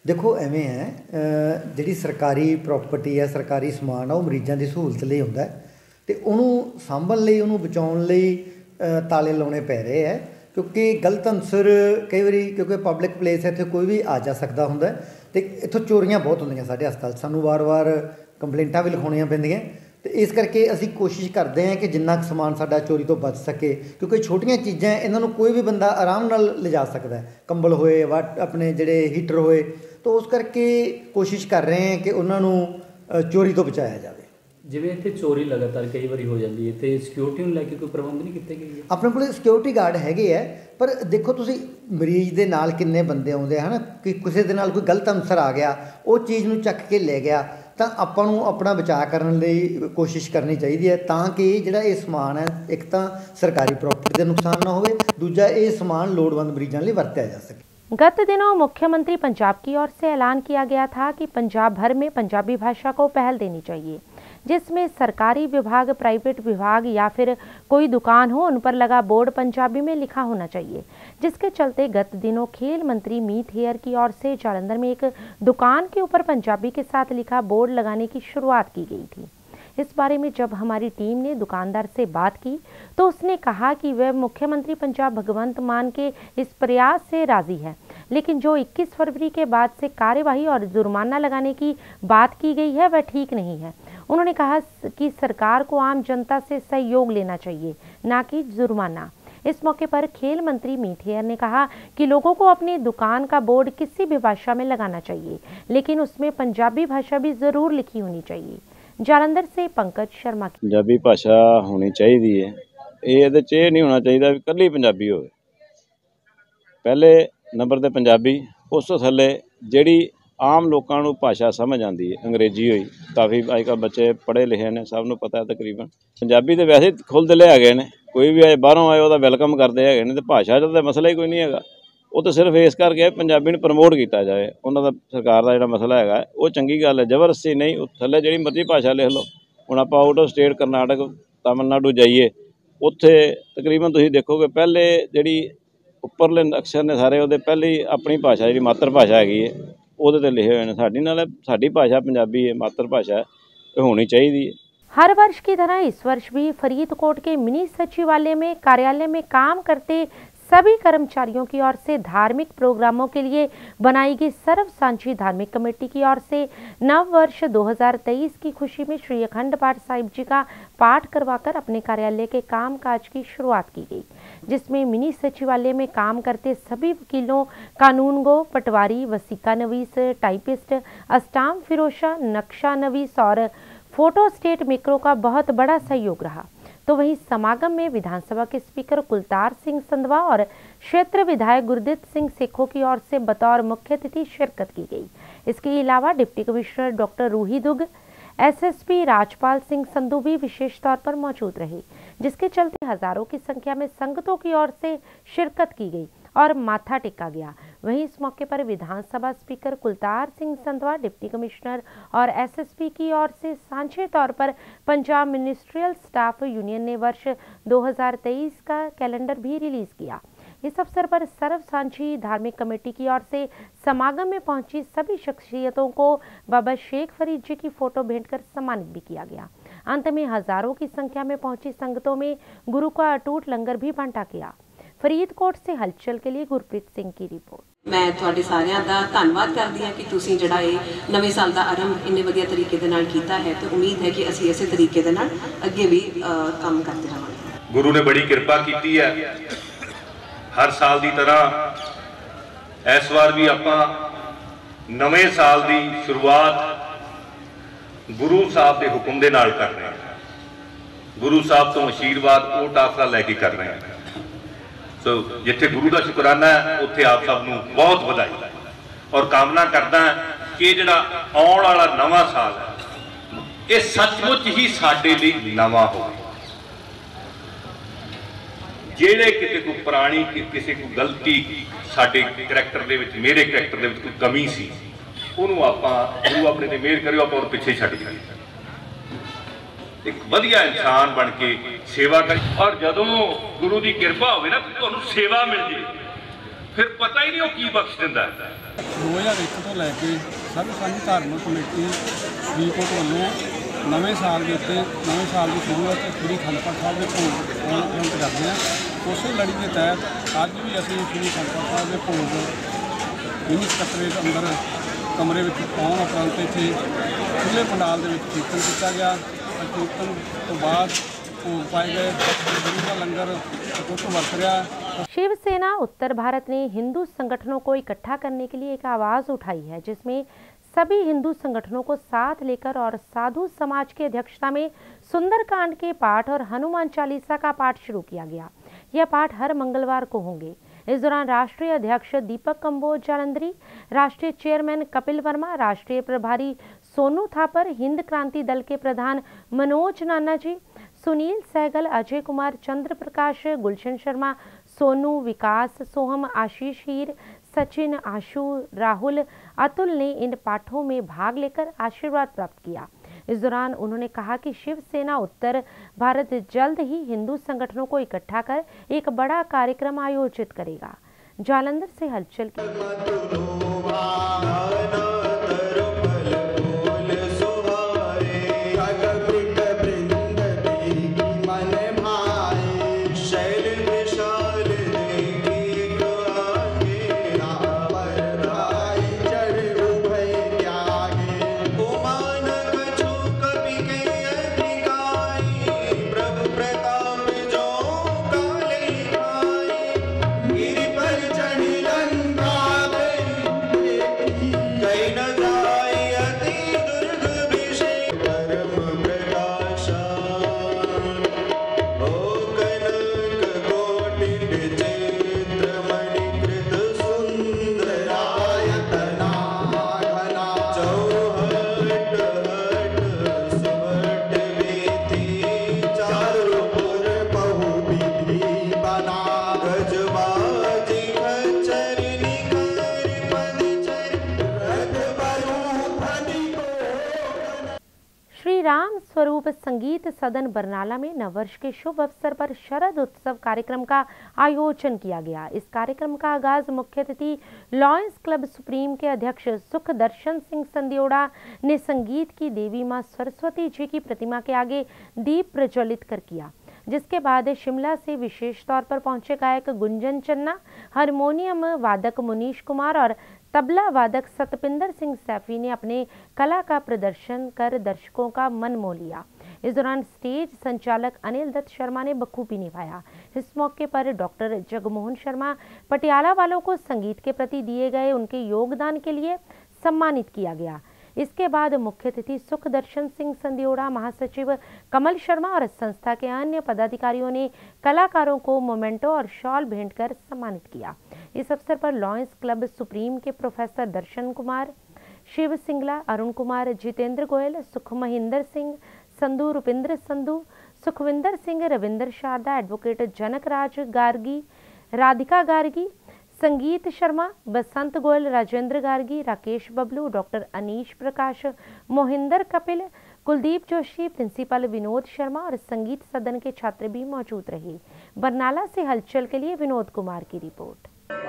ਦੇਖੋ ਐਵੇਂ ਹੈ ਅ, ਜਿਹੜੀ ਸਰਕਾਰੀ ਪ੍ਰਾਪਰਟੀ ਹੈ, ਸਰਕਾਰੀ ਸਮਾਨ ਆ, ਉਹ ਮਰੀਜ਼ਾਂ ਦੀ ਸਹੂਲਤ ਲਈ ਹੁੰਦਾ ਅਤੇ ਉਹਨੂੰ ਸਾਂਭਣ ਲਈ, ਉਹਨੂੰ ਬਚਾਉਣ ਲਈ ਅ, ਤਾਲੇ ਲਾਉਣੇ ਪੈ ਰਹੇ ਹੈ, ਕਿਉਂਕਿ ਗਲਤ ਅਨਸਰ ਕਈ ਵਾਰੀ, ਕਿਉਂਕਿ ਪਬਲਿਕ ਪਲੇਸ ਹੈ, ਇੱਥੇ ਕੋਈ ਵੀ ਆ ਜਾ ਸਕਦਾ ਹੁੰਦਾ ਅਤੇ ਇੱਥੋਂ ਚੋਰੀਆਂ ਬਹੁਤ ਹੁੰਦੀਆਂ ਸਾਡੇ ਹਸਪਤਾਲ। ਸਾਨੂੰ ਵਾਰ-ਵਾਰ ਕੰਪਲੇਂਟਾਂ ਵੀ ਲਿਖਾਉਣੀਆਂ ਪੈਂਦੀਆਂ ਅਤੇ ਇਸ ਕਰਕੇ ਅਸੀਂ ਕੋਸ਼ਿਸ਼ ਕਰਦੇ ਹਾਂ ਕਿ ਜਿੰਨਾ ਕੁ ਸਮਾਨ ਸਾਡਾ ਚੋਰੀ ਤੋਂ ਬਚ ਸਕੇ, ਕਿਉਂਕਿ ਛੋਟੀਆਂ ਚੀਜ਼ਾਂ ਇਹਨਾਂ ਨੂੰ ਕੋਈ ਵੀ ਬੰਦਾ ਆਰਾਮ ਨਾਲ ਲਿਜਾ ਸਕਦਾ, ਕੰਬਲ ਹੋਏ, ਵਾਟ ਆਪਣੇ ਜਿਹੜੇ ਹੀਟਰ ਹੋਏ, ਤਾਂ ਉਸ ਕਰਕੇ ਕੋਸ਼ਿਸ਼ ਕਰ ਰਹੇ ਹਾਂ ਕਿ ਉਹਨਾਂ ਨੂੰ ਅ, ਚੋਰੀ ਤੋਂ ਬਚਾਇਆ ਜਾਵੇ।
ਜਿਵੇਂ ਇੱਥੇ ਚੋਰੀ ਲਗਾਤਾਰ ਕਈ ਵਾਰੀ ਹੋ ਜਾਂਦੀ ਹੈ ਤੇ ਸਿਕਿਉਰਿਟੀ ਨੂੰ ਲੈ ਕੇ ਕੋਈ ਪ੍ਰਬੰਧ ਨਹੀਂ ਕੀਤੇ ਗਏ?
ਆਪਣੇ ਕੋਲ ਸਿਕਿਉਰਿਟੀ ਗਾਰਡ ਹੈਗੇ ਹੈ, ਪਰ ਦੇਖੋ ਤੁਸੀਂ ਮਰੀਜ਼ ਦੇ ਨਾਲ ਕਿੰਨੇ ਬੰਦੇ ਆਉਂਦੇ ਹਨ, ਕਿ ਕਿਸੇ ਦੇ ਨਾਲ ਕੋਈ ਗਲਤ ਅਨਸਰ ਆ ਗਿਆ, ਉਹ ਚੀਜ਼ ਨੂੰ ਚੱਕ ਕੇ ਲੈ ਗਿਆ, ਤਾਂ ਆਪਾਂ ਨੂੰ ਆਪਣਾ ਬਚਾਅ ਕਰਨ ਲਈ ਕੋਸ਼ਿਸ਼ ਕਰਨੀ ਚਾਹੀਦੀ ਹੈ, ਤਾਂ ਕਿ ਜਿਹੜਾ ਇਹ ਸਮਾਨ ਹੈ, ਇੱਕ ਤਾਂ ਸਰਕਾਰੀ प्रॉपर्टी ਦਾ ਨੁਕਸਾਨ ਨਾ ਹੋਵੇ, दूजा ਇਹ ਸਮਾਨ ਲੋੜਵੰਦ ਮਰੀਜ਼ਾਂ ਲਈ ਵਰਤਿਆ ਜਾ ਸਕੇ।
गत दिनों मुख्यमंत्री पंजाब की ओर से ऐलान किया गया था कि पंजाब भर में पंजाबी भाषा को पहल देनी चाहिए, जिसमें सरकारी विभाग, प्राइवेट विभाग या फिर कोई दुकान हो, उन पर लगा बोर्ड पंजाबी में लिखा होना चाहिए। जिसके चलते गत दिनों खेल मंत्री मीत हेयर की ओर से जालंधर में एक दुकान के ऊपर पंजाबी के साथ लिखा बोर्ड लगाने की शुरुआत की गई थी। इस बारे में जब हमारी टीम ने दुकानदार से बात की तो उसने कहा कि वह मुख्यमंत्री पंजाब भगवंत मान के इस प्रयास से राजी है, लेकिन जो इक्कीस फरवरी के बाद से कार्यवाही और जुर्माना लगाने की बात की गई है वह ठीक नहीं है। उन्होंने कहा कि सरकार को आम जनता से सहयोग लेना चाहिए, ना कि जुर्माना। इस मौके पर खेल मंत्री मीत हेयर ने कहा कि लोगों को अपनी दुकान का बोर्ड किसी भी भाषा में लगाना चाहिए, लेकिन उसमें पंजाबी भाषा भी जरूर लिखी होनी चाहिए। जालंधर से पंकज शर्मा।
पंजाबी भाषा होनी चाहिए है, ये नहीं होना चाहिए भी कली पंजाबी हो। पहले नंबर ते पंजाबी, उस तो थले जिहड़ी आम लोगों को भाषा समझ आती है, अंग्रेजी हुई, काफ़ी अजकल बच्चे पढ़े लिखे ने, सब नूं पता है तकरीबन। पंजाबी तो वैसे खुल दिले है, कोई भी आए बाहरों आए वह वैलकम करते हैं, तो भाषा का तो मसला ही कोई नहीं है। वो तो सिर्फ इस करके पंजाबी नूं प्रमोट किया जाए, उन्होंने सरकार का जो मसला है वो चंगी गल है, जबरदस्ती नहीं। थले जी मर्जी भाषा लिख लो, हुण आप out of state Karnataka, Tamil Nadu जाइए, उत्थे तकरीबन तुसीं देखोगे पहले जी उपरले अक्षर ने सारे वो पहले अपनी भाषा जी मातर भाषा हैगी है वो लिखे हुए हैं। साडी नाल साडी भाषा पंजाबी है, मातर भाषा है, होनी चाहिए।
हर वर्ष की तरह इस वर्ष भी फरीदकोट के मिनी सचिवालय में कार्यालय में काम करते सभी कर्मचारियों की ओर से धार्मिक प्रोग्रामों के लिए बनाई गई सर्व सांची धार्मिक कमेटी की ओर से नव वर्ष दो हज़ार तेईस की खुशी में श्री अखंड पाठ साहिब जी का पाठ करवाकर अपने कार्यालय के कामकाज की शुरुआत की गई, जिसमें मिनी सचिवालय में काम करते सभी वकीलों, कानूनगो, पटवारी, वसीकानवीस, टाइपिस्ट, अस्टाम फिरोशा, नक्शा नवीस और फोटो स्टेट मेकरों का बहुत बड़ा सहयोग रहा। तो वहीं समागम में विधानसभा के स्पीकर कुलतार सिंह संधवा और क्षेत्र विधायक गुरदीप सिंह सेखों की ओर से बतौर मुख्य अतिथि शिरकत की गई। इसके अलावा deputy commissioner doctor Ruhi Dugg, SSP Rajpal Singh Sandhu भी विशेष तौर पर मौजूद रहे, जिसके चलते हजारों की संख्या में संगतों की ओर से शिरकत की गई और माथा टेका गया। वहीं इस मौके पर विधानसभा speaker Kultar Singh Sandhwan, deputy commissioner और एसएसपी की ओर से सांझे तौर पर पंजाब मिनिस्ट्रियल स्टाफ यूनियन ने वर्ष दो हज़ार तेईस का कैलेंडर भी रिलीज किया। इस अवसर पर सर्व सांझी धार्मिक कमेटी की ओर से समागम में पहुंची सभी शख्सियतों को बाबा शेख फरीद जी की फोटो भेंट कर सम्मानित भी किया गया। अंत में हजारों की संख्या में पहुंची संगतों में गुरु का अटूट लंगर भी बांटा गया। फरीदकोट से हलचल के लिए गुरप्रीत सिंह की रिपोर्ट।
मैं तुहाडे सारिਆਂ ਦਾ ਧੰਨਵਾਦ ਕਰਦੀ ਹਾਂ ਕਿ ਤੁਸੀਂ ਜਿਹੜਾ ਇਹ ਨਵੇਂ ਸਾਲ ਦਾ ਆਰੰਭ ਇੰਨੇ ਵਧੀਆ ਤਰੀਕੇ ਦੇ ਨਾਲ ਕੀਤਾ ਹੈ ਤੇ ਉਮੀਦ ਹੈ ਕਿ ਅਸੀਂ ਇਸੇ ਤਰੀਕੇ ਦੇ ਨਾਲ ਅੱਗੇ ਵੀ ਕੰਮ ਕਰਦੇ ਰਹਾਂਗੇ।
ਗੁਰੂ ਨੇ ਬੜੀ ਕਿਰਪਾ ਕੀਤੀ ਹੈ, ਹਰ ਸਾਲ ਦੀ ਤਰ੍ਹਾਂ ਇਸ ਵਾਰ ਵੀ ਆਪਾਂ ਨਵੇਂ ਸਾਲ ਦੀ ਸ਼ੁਰੂਆਤ ਗੁਰੂ ਸਾਹਿਬ ਦੇ ਹੁਕਮ ਦੇ ਨਾਲ ਕਰ ਰਹੇ ਹਾਂ। ਗੁਰੂ ਸਾਹਿਬ ਤੋਂ ਆਸ਼ੀਰਵਾਦ ਓਟ ਆਸਰਾ ਲੈ ਕੇ ਕਰ ਰਹੇ ਹਾਂ। ਸੋ ਜਿੱਥੇ ਗੁਰੂ ਦਾ ਸ਼ੁਕਰਾਨਾ ਹੈ ਉੱਥੇ ਆਪ ਸਭ ਨੂੰ ਬਹੁਤ ਵਧਾਈ ਔਰ ਕਾਮਨਾ ਕਰਦਾ ਕਿ ਜਿਹੜਾ ਆਉਣ ਵਾਲਾ ਨਵਾਂ ਸਾਲ ਹੈ ਇਹ ਸੱਚਮੁੱਚ ਹੀ ਸਾਡੇ ਲਈ ਨਵਾਂ ਹੋਵੇ। ਜਿਹੜੇ ਕਿਤੇ ਕੋਈ ਪੁਰਾਣੀ ਕਿਸੇ ਕੋਈ ਗਲਤੀ ਸਾਡੇ ਕਰੈਕਟਰ ਦੇ ਵਿੱਚ, ਮੇਰੇ ਕਰੈਕਟਰ ਦੇ ਵਿੱਚ ਕੋਈ ਕਮੀ ਸੀ, ਉਹਨੂੰ ਆਪਾਂ ਗੁਰੂ ਆਪਣੇ ਤੇ ਮਿਹਰ ਕਰਿਓ ਆਪਾਂ ਉਹ ਪਿੱਛੇ ਛੱਡ ਜਾਈਏ, ਇੱਕ ਵਧੀਆ ਇਨਸਾਨ ਬਣ ਕੇ ਸੇਵਾ ਕਰ। ਔਰ ਜਦੋਂ ਗੁਰੂ ਦੀ ਕਿਰਪਾ ਹੋਵੇ ਨਾ ਤੁਹਾਨੂੰ ਸੇਵਾ ਮਿਲ ਜੇ ਫਿਰ ਪਤਾ ਹੀ ਨਹੀਂ ਉਹ ਕੀ ਬਖਸ਼ ਦਿੰਦਾ ਹੈ।
ਦੋ ਹਜ਼ਾਰ ਇੱਕ ਤੋਂ ਲੈ ਕੇ ਸਰਬ ਸਾਂਝੀ ਧਾਰਮਿਕ ਕਮੇਟੀ ਫਰੀਦਕੋਟ ਵੱਲੋਂ ਨਵੇਂ ਸਾਲ ਦੇ ਉੱਤੇ ਨਵੇਂ ਸਾਲ ਦੀ ਸ਼ੁਰੂਆਤ ਸ੍ਰੀ ਅਖੰਡ ਪਾਠ ਸਾਹਿਬ ਦੇ ਭੋਗ ਆਰੰਭ ਕਰਦੇ ਹਾਂ। ਉਸੇ ਲੜੀ ਦੇ ਤਹਿਤ ਅੱਜ ਵੀ ਅਸੀਂ ਸ੍ਰੀ ਅਖੰਡ ਪਾਠ ਸਾਹਿਬ ਦੇ ਭੋਗ ਮਿੰਨੀ ਸਕੱਤਰੇਤ ਅੰਦਰ ਕਮਰੇ ਵਿੱਚ ਪਾਉਣ ਉਪਰੰਤ ਇੱਥੇ ਖੁੱਲ੍ਹੇ ਪੰਡਾਲ ਦੇ ਵਿੱਚ ਕੀਰਤਨ ਕੀਤਾ ਗਿਆ। ਕੀਰਤਨ ਤੋਂ ਬਾਅਦ भोग पाए गए, गुरु का लंगर तो वर्त रहा।
शिवसेना उत्तर भारत ने हिंदू संगठनों को इकट्ठा करने के लिए एक आवाज़ उठाई है, जिसमें सभी हिंदू संगठनों को साथ लेकर और साधु समाज की अध्यक्षता में सुंदरकांड के पाठ और हनुमान चालीसा का पाठ शुरू किया गया। यह पाठ हर मंगलवार को होंगे। इस दौरान राष्ट्रीय अध्यक्ष दीपक कंबोज जालंधरी, राष्ट्रीय चेयरमैन कपिल वर्मा, राष्ट्रीय प्रभारी सोनू थापर, हिंद क्रांति दल के प्रधान मनोज नाना जी, सुनील सहगल, अजय कुमार, चंद्र प्रकाश, गुलशन शर्मा, सोनू, विकास, सोहम, आशीष हीर, सचिन, आशु, राहुल, अतुल ने इन पाठों में भाग लेकर आशीर्वाद प्राप्त किया। इस दौरान उन्होंने कहा कि शिवसेना उत्तर भारत जल्द ही हिंदू संगठनों को इकट्ठा कर एक बड़ा कार्यक्रम आयोजित करेगा। जालंधर से हलचल की राम स्वरूप संगीत सदन बरनाला में नववर्ष के शुभ अवसर पर शरद उत्सव कार्यक्रम का आयोजन किया गया। इस कार्यक्रम का आगाज मुख्य अतिथि लॉयंस क्लब सुप्रीम के अध्यक्ष सुख दर्शन सिंह संदियोड़ा ने संगीत की देवी मां सरस्वती जी की प्रतिमा के आगे दीप प्रज्वलित कर किया, जिसके बाद शिमला से विशेष तौर पर पहुंचे गायक गुंजन चन्ना, हारमोनियम वादक मुनीश कुमार और तबला वादक सतपिंदर सिंह सैफी ने अपने कला का प्रदर्शन कर दर्शकों का मन मोह लिया। इस दौरान स्टेज संचालक अनिल दत्त शर्मा ने बखूबी निभाया। इस मौके पर डॉक्टर जगमोहन शर्मा पटियाला वालों को संगीत के प्रति दिए गए उनके योगदान के लिए सम्मानित किया गया। इसके बाद मुख्य अतिथि सुख दर्शन सिंह संदियोड़ा, महासचिव कमल शर्मा और संस्था के अन्य पदाधिकारियों ने कलाकारों को मोमेंटो और शॉल भेंट कर सम्मानित किया। इस अवसर पर लॉयंस क्लब सुप्रीम के professor Darshan Kumar, Shiv Singla, Arun Kumar, Jitendra Goyal, Sukh Mahinder Singh, Sandhu Rupinder Sandhu, Sukhwinder Singh, Ravinder Sharda, advocate Janak Raj Gargi, Radhika Gargi, Sangeet Sharma, Basant Goyal, Rajender Gargi, Rakesh Babloo, doctor Anish Prakash, Mohinder Kapil, Kuldeep Joshi, principal Vinod Sharma और संगीत सदन के छात्र भी मौजूद रहे। बरनाला से हलचल के लिए विनोद कुमार की रिपोर्ट।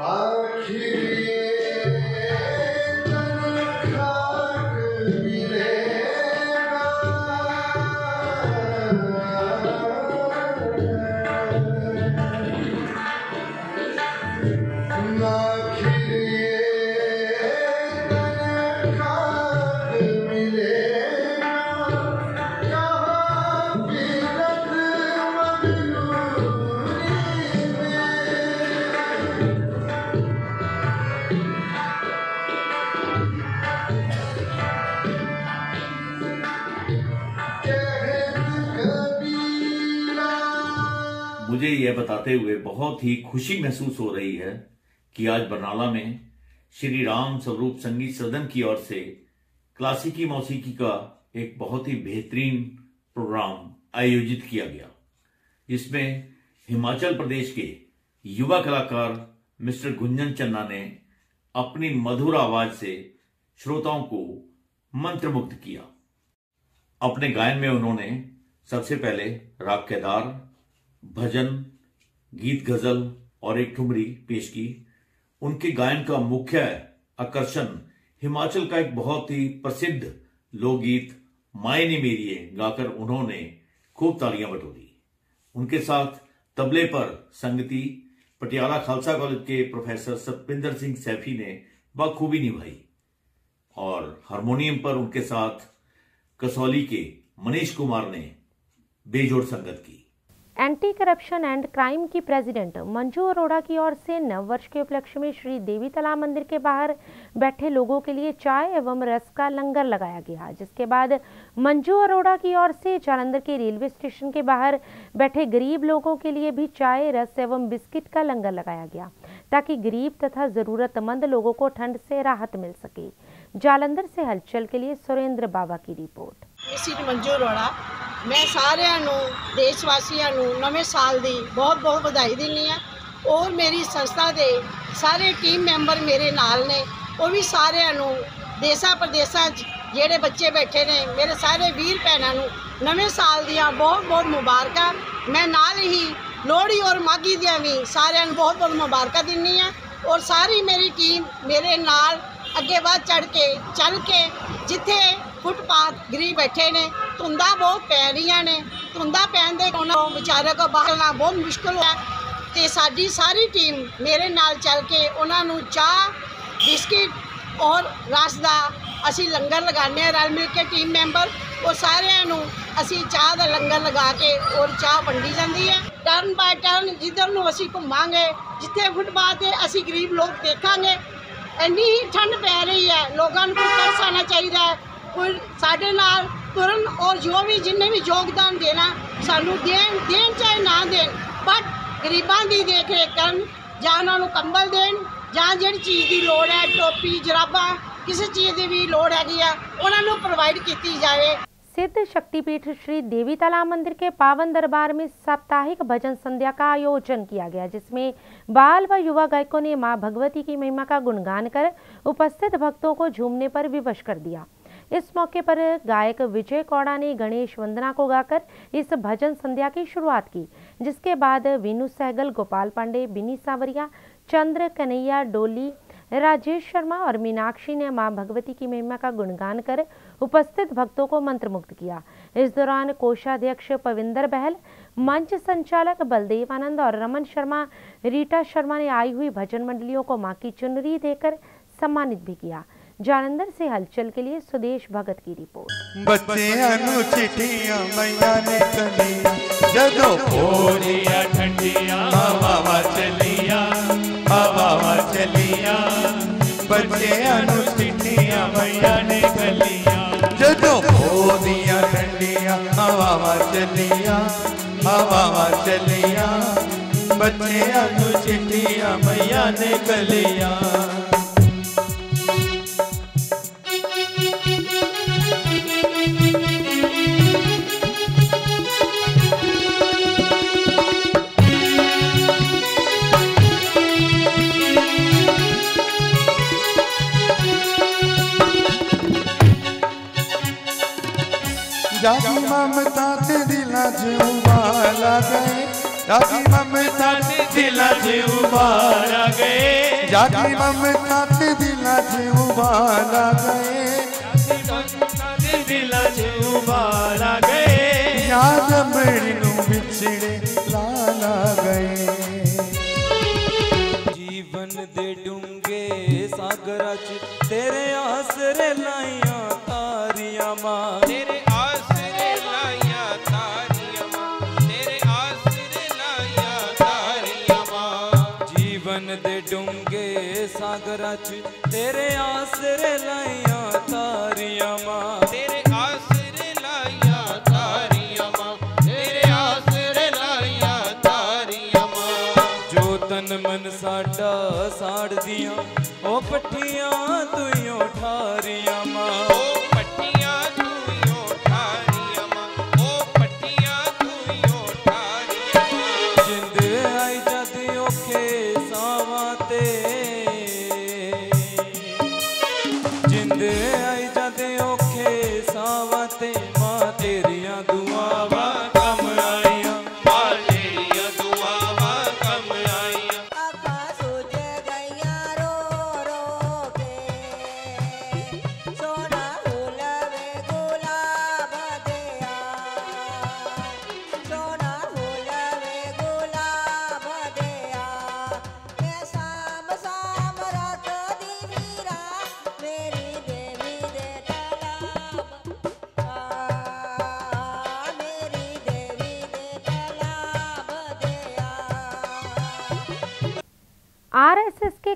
मुझे यह बताते हुए बहुत ही खुशी महसूस हो रही है कि आज बरनाला में श्री राम स्वरूप संगीत सदन की ओर से क्लासिकी मौसीकी का एक बहुत ही बेहतरीन प्रोग्राम आयोजित किया गया, जिसमें हिमाचल प्रदेश के युवा कलाकार मिस्टर गुंजन चन्ना ने अपनी मधुर आवाज से श्रोताओं को मंत्रमुग्ध किया। अपने गायन में उन्होंने सबसे पहले राग केदार, भजन, गीत गजल और एक ठुमरी पेश की उनके गायन का मुख्य आकर्षण हिमाचल का एक बहुत ही प्रसिद्ध लोकगीत मायने मेरिए गाकर उन्होंने खूब तालियां बटोरी। उनके साथ तबले पर संगति पटियाला खालसा कॉलेज के प्रोफेसर सतविंदर सिंह सैफी ने बखूबी निभाई और हारमोनियम पर उनके साथ कसौली के मनीष कुमार ने बेजोड़ संगत की।
एंटी करप्शन एंड क्राइम की प्रेसिडेंट मंजू अरोड़ा की ओर से नव वर्ष के उपलक्ष्य में श्री देवी तालाब मंदिर के बाहर बैठे लोगों के लिए चाय एवं रस का लंगर लगाया गया, जिसके बाद मंजू अरोड़ा की ओर से जालंधर के रेलवे स्टेशन के बाहर बैठे गरीब लोगों के लिए भी चाय, रस एवं बिस्किट का लंगर लगाया गया ताकि गरीब तथा जरूरतमंद लोगों को ठंड से राहत मिल सके। जालंधर से हलचल के लिए सुरेंद्र बाबा की रिपोर्ट।
मंजू अरोड़ा, मैं सारिਆਂ ਨੂੰ देशवासियों ਨੂੰ नवे साल ਦੀ बहुत बहुत ਵਧਾਈ ਦਿੰਦੀ ਹਾਂ और मेरी संस्था ਦੇ ਸਾਰੇ टीम मैंबर मेरे नाल ने, ਉਹ ਵੀ ਸਾਰਿਆਂ ਨੂੰ ਦੇਸ਼ਾਂ ਪ੍ਰਦੇਸ਼ਾਂ 'ਚ ਜਿਹੜੇ ਬੱਚੇ ਬੈਠੇ ਨੇ ਮੇਰੇ ਸਾਰੇ ਵੀਰ ਭੈਣਾਂ ਨੂੰ ਨਵੇਂ ਸਾਲ ਦੀਆਂ ਬਹੁਤ ਬਹੁਤ ਮੁਬਾਰਕਾਂ। मैं नाल ही लोहड़ी और माघी ਦੀਆਂ ਵੀ ਸਾਰਿਆਂ ਨੂੰ बहुत बहुत ਮੁਬਾਰਕਾਂ ਦਿੰਦੀ ਹਾਂ और सारी मेरी टीम मेरे नाल ਅੱਗੇ ਵੱਧ ਚੜ ਕੇ ਚੱਲ ਕੇ ਜਿੱਥੇ फुटपाथ गरीब बैठे ने धुंदा बहुत पै रही ने, धुंदा पैन दे उन्होंने बेचारे को बाहरना बहुत मुश्किल है तो साड़ी सारी टीम मेरे नाल चल के उन्होंने चाह बिस्किट और रस का असी लंगर लगाने रल मिल के टीम मैंबर और सारिਆਂ असी चाह का लंगर लगा के और चाह वंडी जाती है टर्न बाय टर्न जिधर ਨੂੰ असी घुमांगे जिथे फुटपाथ है असी गरीब लोग देखांगे। इन्नी ही ठंड पै रही है, लोगों को तरस आना चाहिए कोई साढ़े नाल तुरन और जो भी जिन्हें भी योगदान देना सानू देन देन चाहे ना देन बट गरीबां दी देख रेख करन जां उन्हां नूं कंबल देन जां जिहड़ी चीज़ की लोड़ है टोपी जराबां किसी चीज़ की भी लोड़ हैगी आ उन्हां नूं प्रोवाइड की जाए।
सिद्ध शक्तिपीठ श्री देवी तालाब मंदिर के पावन दरबार में साप्ताहिक भजन संध्या का आयोजन किया गया, जिसमें बाल व युवा गायकों ने मां भगवती की महिमा का गुणगान कर उपस्थित भक्तों को झूमने पर विवश कर दिया। इस मौके पर गायक विजय कौड़ा ने गणेश वंदना को गाकर इस भजन संध्या की शुरुआत की, जिसके बाद वीनू सहगल, गोपाल पांडे, बिनी सावरिया, चंद्र कन्हैया डोली, राजेश शर्मा और मीनाक्षी ने मां भगवती की महिमा का गुणगान कर उपस्थित भक्तों को मंत्रमुग्ध किया। इस दौरान कोषाध्यक्ष पविंदर बहल, मंच संचालक बलदेव आनंद और रमन शर्मा, रीटा शर्मा ने आई हुई भजन मंडलियों को मां की चुनरी देकर सम्मानित भी किया। जालंधर से हलचल के लिए सुदेश भगत की रिपोर्ट।
बच्चियां नू चिट्ठियां मैया ने कलियां जदों भोरिया ठंडियां हवावां चलियां हवावां चलियां बच्चियां नू चिट्ठियां मैया ने कलियां जदों भोरिया ठंडियां हवावां चलियां हवावां चलियां बच्चियां नू चिट्ठियां मैया ने कलियां। जागी ममता ते दिलां च उबाल आ गए जागी ममता ते दिलां च उबाल आ गए जागी ममता ते दिलां च उबाल आ गए जागी दिलां च उबाल आ गए याद मेरी नू बिछड़े लाल आ गए।
जीवन दे डूंगे सागरा च तेरे आसरे लाइयां तारियां मां तेरे आसरे लाइयां तारियां मां तेरे आसरे लाइयां तारियां मां जीवन दे डूंगे सागरा च तेरे आसरे लाइयां तारियां मां तेरे आसरे लाइयां तारियां मां तेरे आसरे लाइयां तारियां मां जो तन मन साडा साड़ दियां ओ पट्टियां तुइयों ठारियां मां ओ पट्टियां तुइयों ठारियां मां ओ पट्टियां तुइयों ठारियां मां जिंद आई जद औखे सावां ते जिंद आई जद औखे सावां ते मां तेरियां दुआवां कम आईयां मां तेरियां दुआवां कम आईयां आखा सोच गईयां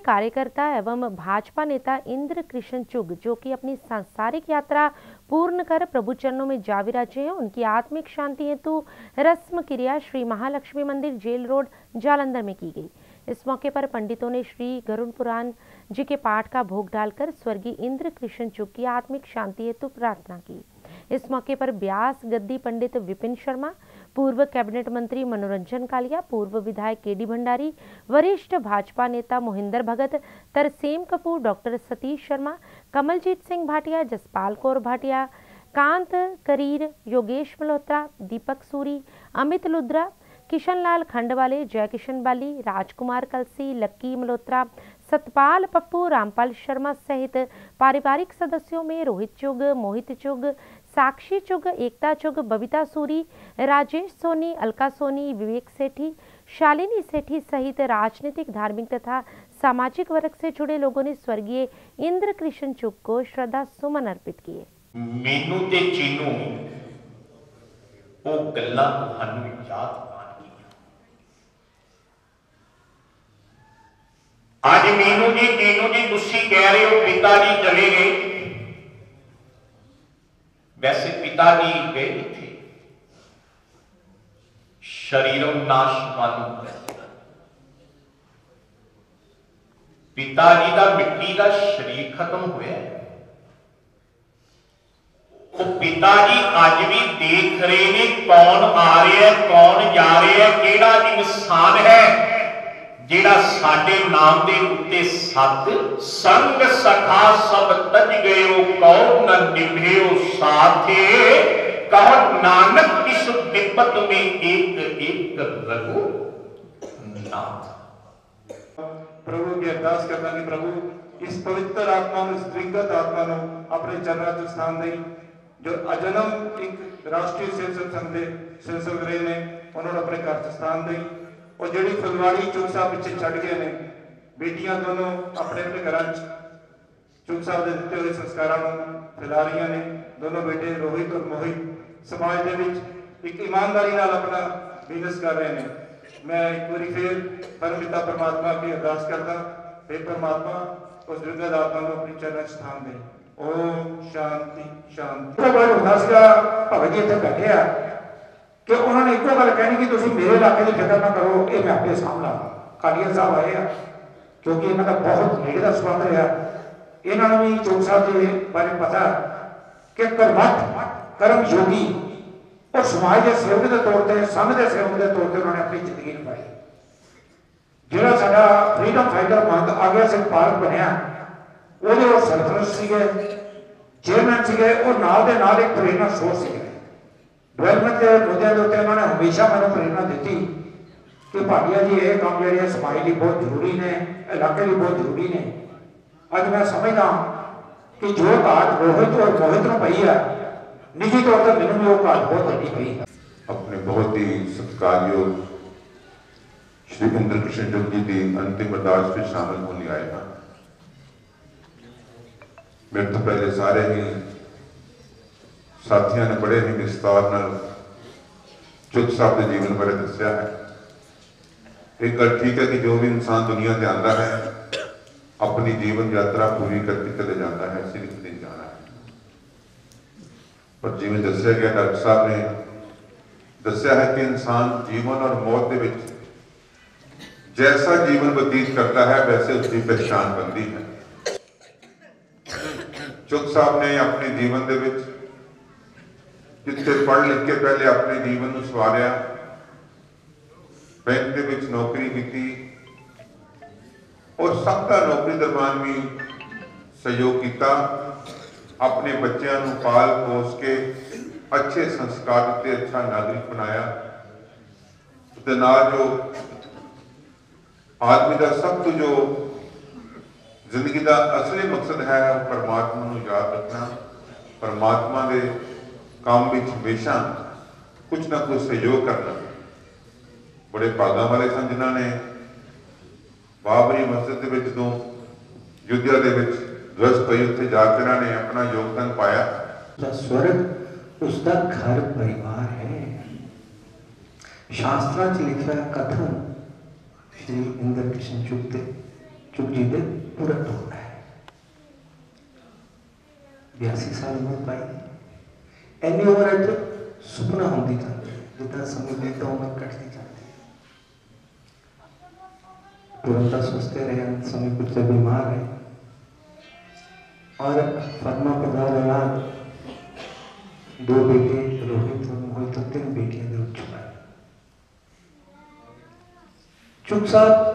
कार्यकर्ता एवं भाजपा नेता इंद्र कृष्ण चुग, जो कि अपनी सांसारिक यात्रा पूर्ण कर प्रभु चरणों में जा विराजे हैं, उनकी आत्मिक शांति हेतु रस्म क्रिया श्री महालक्ष्मी मंदिर, जेल रोड, जालंधर में की गई। इस मौके पर पंडितों ने श्री गरुड़ पुराण जी के पाठ का भोग डालकर स्वर्गीय इंद्र कृष्ण चुग की आत्मिक शांति हेतु प्रार्थना की। इस मौके पर ब्यास गद्दी पंडित विपिन शर्मा, पूर्व कैबिनेट मंत्री मनोरंजन कालिया, पूर्व विधायक के डी भंडारी, वरिष्ठ भाजपा नेता मोहिंदर भगत, तरसेम कपूर, डॉक्टर सतीश शर्मा, कमलजीत सिंह भाटिया, जसपाल कौर भाटिया, कांत करीर, योगेश मल्होत्रा, दीपक सूरी, अमित लुद्रा, किशन लाल खंडवाले, जय किशन बाली, राजकुमार कलसी, लक्की मल्होत्रा, सतपाल पप्पू, रामपाल शर्मा सहित पारिवारिक सदस्यों में रोहित चुग, मोहित चुग, साक्षी चुग, एकता चुग, बबीता सूरी, राजेश सोनी, अलका सोनी, विवेक सेठी, शालिनी सेठी सहित राजनीतिक, धार्मिक तथा सामाजिक वर्ग से जुड़े लोगों ने स्वर्गीय इंद्र कृष्ण चुग को श्रद्धा सुमन अर्पित किए।
मेनू ते चीनू ओ गल्लां तुहानू याद आज मीनू जी मीनू जी तुसी कह रहे हो पिताजी चले गए, वैसे पिताजी गए नहीं थे, शरीरम नाशवानु, पिताजी का मिट्टी का शरीर खत्म होया, तो पिताजी अज भी देख रहे ने कौन आ रहा है, कौन जा रहा है, केड़ा इंसान है जेड़ा साडे नाम दे उत्ते सत संग सखा सब तज गयो, कौ न निभेओ साथे, कहो नानक इस विपत में एक एक रघु नाथ।
प्रभु की अरदास करना कि प्रभु इस पवित्र आत्मा ਨੂੰ, इस विगत आत्मा ਨੂੰ अपने चरणों च स्थान देई, जो अजन्म एक राष्ट्रीय सेवक संघ के सेवक रहे ने, उन्होंने अपने घर च स्थान देई, और जी फुलवाड़ी चुग साहब पिछे छड़ गए ने, बेटियां दोनों अपने अपने घर चुग साहब के दिते हुए संस्कारों फैला रही ने। दोनों बेटे रोहित और मोहित समाज के एक ईमानदारी नाल अपना बिजनेस कर रहे हैं। मैं एक बार फिर परमपिता परमात्मा की अरदास करता, हे परमात्मा उस दुर्गत आत्मा को अपनी चरण स्थान दे। ओम शांति शांति।
बड़ा उदास का भगत जी इतने बैठे आ कि उन्होंने एको गल कहनी कि तुम मेरे इलाके की फिक्र ना करो, ये मैं आपे सामला। कालिया साहब आए हैं क्योंकि इन्हों का बहुत नेड़े का संबंध रहा, इन्होंने भी चौक साहब के बारे पता कि कर्मठ कर्म योगी और समाज के सेवक के तौर पर, संघ के सेवक के तौर पर उन्होंने अपनी जिंदगी निभाई। जो साडा फ्रीडम फाइटर मंग आ गया सिंह पार्क बनया, वो सरपंच से चेयरमैन से और नाल दे नाल एक प्रेरणा सोर्स से डेवलपमेंट के मुद्दों के उत्ते उन्होंने हमेशा मैंने प्रेरणा दी कि भाटिया जी ये काम जो समाज लिए बहुत जरूरी ने, इलाके लिए बहुत जरूरी ने। अज मैं समझदा कि जो घाट रोहित और मोहित को पई है, निजी तौर पर मैंने भी वो घाट बहुत वड्डी पई है।
अपने बहुत ही सत्कारयोग श्री इंद्र कृष्ण चुग जी की अंतिम अरदास में शामिल होने आए हैं। मेरे तो पहले सारे ही साथियों ने बड़े ही विस्तार चुग साहब के जीवन बारे दसिया है। एक गल ठीक है कि जो भी इंसान दुनिया से आता है अपनी जीवन यात्रा पूरी करके चले जाता है, ऐसे नहीं जाना है। पर जिवें दसिया गया, डॉक्टर साहब ने दसिया है कि इंसान जीवन और मौत के विच जैसा जीवन व्यतीत करता है वैसे उसकी पहचान बनती है। चुग साहब ने अपने जीवन के विच जिथे पढ़ लिख के पहले अपने जीवन को सवारिया, बैंक के विच नौकरी की और सबका नौकरी दरम्यान भी सहयोग किया, अपने बच्चों को पाल पोस के अच्छे संस्कार दिते, अच्छा नागरिक बनाया। उसके नाल जो आदमी का सब तो जो जिंदगी का असली मकसद है वो परमात्मा को याद रखना, परमात्मा के काम में हमेशा कुछ ना कुछ सहयोग करना। बड़े भागा वाले सन जिन्होंने बाबरी मस्जिद के जो युद्ध के ध्वस्त पई उत्थे जाकर इन्होंने अपना योगदान पाया।
स्वर्ग उसका घर परिवार है। शास्त्रा च लिखा कथन श्री इंद्र कृष्ण चुग के चुप जी दे पूरा टोना है। बयासी साल उम्र पाई, एनी उम्र है तो सुपना होती जाती है, जितना समय बीता उम्र कटती जाती है। तुरंत सोचते रहे, समय कुछ से बीमार है और फरमा पधार औलाद, दो बेटे रोहित और मोहित तो तीन बेटियां दे चुका है। चुप साहब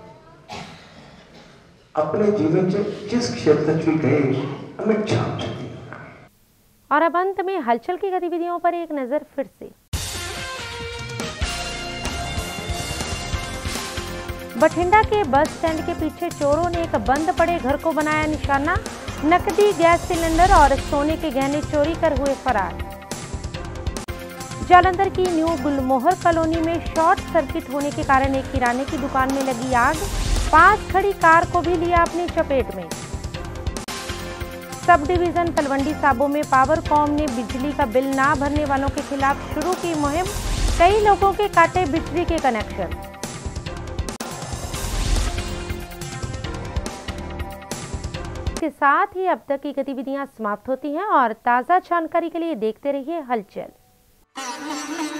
अपने जीवन से जिस क्षेत्र में गए हमें छाप चुकी।
और अब अंत में हलचल की गतिविधियों पर एक नजर फिर से। बठिंडा के बस स्टैंड के पीछे चोरों ने एक बंद पड़े घर को बनाया निशाना, नकदी, गैस सिलेंडर और सोने के गहने चोरी कर हुए फरार। जालंधर की न्यू गुलमोहर कॉलोनी में शॉर्ट सर्किट होने के कारण एक किराने की दुकान में लगी आग, पास खड़ी कार को भी लिया अपनी चपेट में। सब डिवीजन तलवंडी साबो में पावरकॉम ने बिजली का बिल ना भरने वालों के खिलाफ शुरू की मुहिम, कई लोगों के काटे बिजली के कनेक्शन। इसके साथ ही अब तक की गतिविधियां समाप्त होती हैं और ताज़ा जानकारी के लिए देखते रहिए हलचल।